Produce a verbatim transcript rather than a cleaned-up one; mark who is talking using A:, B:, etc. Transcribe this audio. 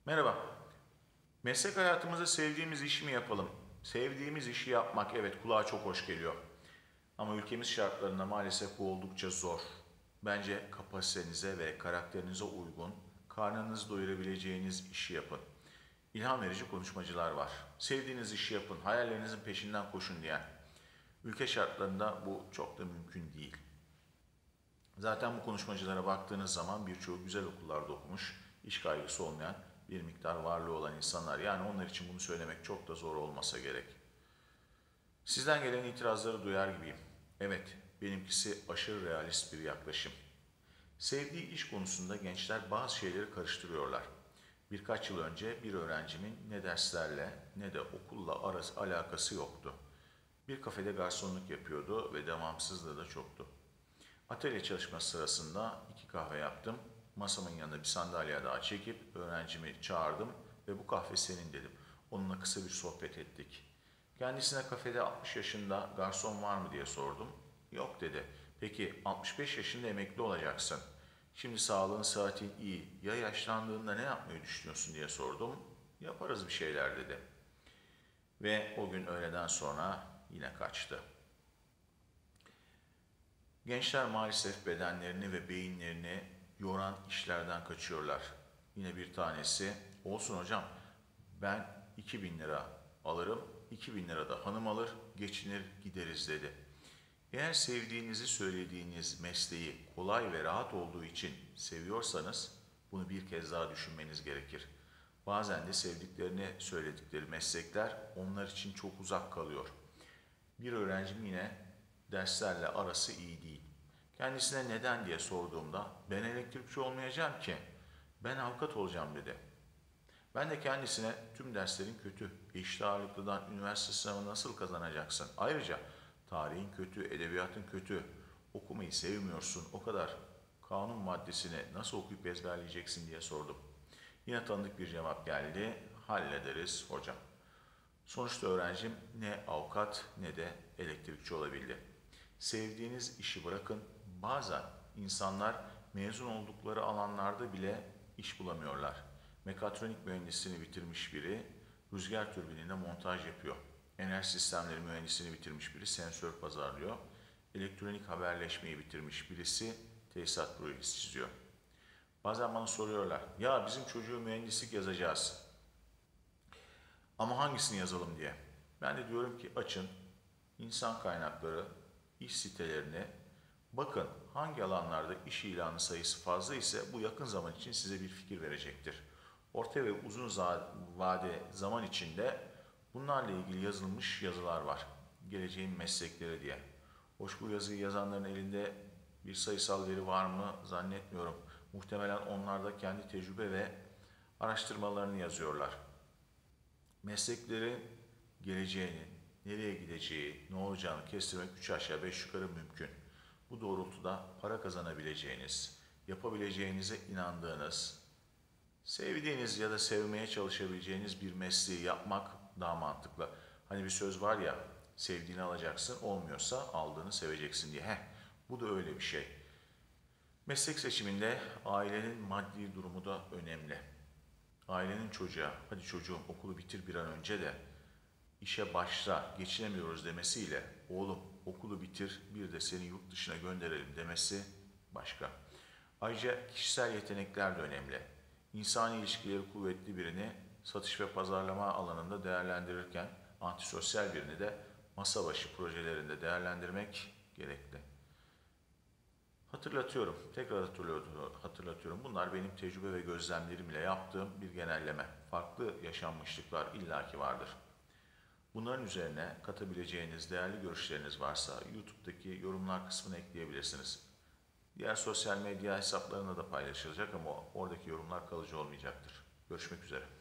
A: Merhaba. Meslek hayatımızda sevdiğimiz işi mi yapalım? Sevdiğimiz işi yapmak evet kulağa çok hoş geliyor. Ama ülkemiz şartlarında maalesef bu oldukça zor. Bence kapasitenize ve karakterinize uygun, karnınızı doyurabileceğiniz işi yapın. İlham verici konuşmacılar var. Sevdiğiniz işi yapın, hayallerinizin peşinden koşun diyen. Ülke şartlarında bu çok da mümkün değil. Zaten bu konuşmacılara baktığınız zaman birçoğu güzel okullarda okumuş, iş kaygısı olmayan bir miktar varlığı olan insanlar. Yani onlar için bunu söylemek çok da zor olmasa gerek. Sizden gelen itirazları duyar gibiyim. Evet, benimkisi aşırı realist bir yaklaşım. Sevdiği iş konusunda gençler bazı şeyleri karıştırıyorlar. Birkaç yıl önce bir öğrencimin ne derslerle ne de okulla arası alakası yoktu. Bir kafede garsonluk yapıyordu ve devamsızlığı da çoktu. Atölye çalışması sırasında iki kahve yaptım. Masamın yanında bir sandalye daha çekip öğrencimi çağırdım ve bu kahve senin dedim. Onunla kısa bir sohbet ettik. Kendisine kafede altmış yaşında garson var mı diye sordum. Yok dedi. Peki altmış beş yaşında emekli olacaksın. Şimdi sağlığın saatin iyi. Ya yaşlandığında ne yapmayı düşünüyorsun diye sordum. Yaparız bir şeyler dedi. Ve o gün öğleden sonra yine kaçtı. Gençler maalesef bedenlerini ve beyinlerini yoran işlerden kaçıyorlar. Yine bir tanesi, olsun hocam ben iki bin lira alırım, iki bin lira da hanım alır, geçinir gideriz dedi. Eğer sevdiğinizi söylediğiniz mesleği kolay ve rahat olduğu için seviyorsanız bunu bir kez daha düşünmeniz gerekir. Bazen de sevdiklerini söyledikleri meslekler onlar için çok uzak kalıyor. Bir öğrencim yine derslerle arası iyi değil. Kendisine neden diye sorduğumda ben elektrikçi olmayacağım ki, ben avukat olacağım dedi. Ben de kendisine tüm derslerin kötü, eşit ağırlıklıdan üniversite sınavı nasıl kazanacaksın? Ayrıca tarihin kötü, edebiyatın kötü, okumayı sevmiyorsun, o kadar kanun maddesini nasıl okuyup ezberleyeceksin diye sordum. Yine tanıdık bir cevap geldi, hallederiz hocam. Sonuçta öğrencim ne avukat ne de elektrikçi olabildi. Sevdiğiniz işi bırakın. Bazen insanlar mezun oldukları alanlarda bile iş bulamıyorlar. Mekatronik mühendisliğini bitirmiş biri rüzgar türbininde montaj yapıyor. Enerji sistemleri mühendisliğini bitirmiş biri sensör pazarlıyor. Elektronik haberleşmeyi bitirmiş birisi tesisat projesi çiziyor. Bazen bana soruyorlar, ya bizim çocuğu mühendislik yazacağız ama hangisini yazalım diye. Ben de diyorum ki açın insan kaynakları iş sitelerine bakın hangi alanlarda iş ilanı sayısı fazla ise bu yakın zaman için size bir fikir verecektir. Orta ve uzun vade zaman içinde bunlarla ilgili yazılmış yazılar var. Geleceğin meslekleri diye. Hoş bu yazıyı yazanların elinde bir sayısal veri var mı zannetmiyorum. Muhtemelen onlar da kendi tecrübe ve araştırmalarını yazıyorlar. Mesleklerin geleceğini, nereye gideceği, ne olacağını kestirmek üç aşağı beş yukarı mümkün. Bu doğrultuda para kazanabileceğiniz, yapabileceğinize inandığınız, sevdiğiniz ya da sevmeye çalışabileceğiniz bir mesleği yapmak daha mantıklı. Hani bir söz var ya, sevdiğini alacaksın, olmuyorsa aldığını seveceksin diye. Heh, bu da öyle bir şey. Meslek seçiminde ailenin maddi durumu da önemli. Ailenin çocuğa, hadi çocuğum okulu bitir bir an önce de işe başla, geçinemiyoruz demesiyle oğlum okulu bitir bir de seni yurt dışına gönderelim demesi başka. Ayrıca kişisel yetenekler de önemli. İnsani ilişkileri kuvvetli birini satış ve pazarlama alanında değerlendirirken antisosyal birini de masa başı projelerinde değerlendirmek gerekli. Hatırlatıyorum, tekrar hatırlatıyorum. Bunlar benim tecrübe ve gözlemlerimle yaptığım bir genelleme. Farklı yaşanmışlıklar illaki vardır. Bunların üzerine katabileceğiniz değerli görüşleriniz varsa YouTube'daki yorumlar kısmına ekleyebilirsiniz. Diğer sosyal medya hesaplarına da paylaşılacak ama oradaki yorumlar kalıcı olmayacaktır. Görüşmek üzere.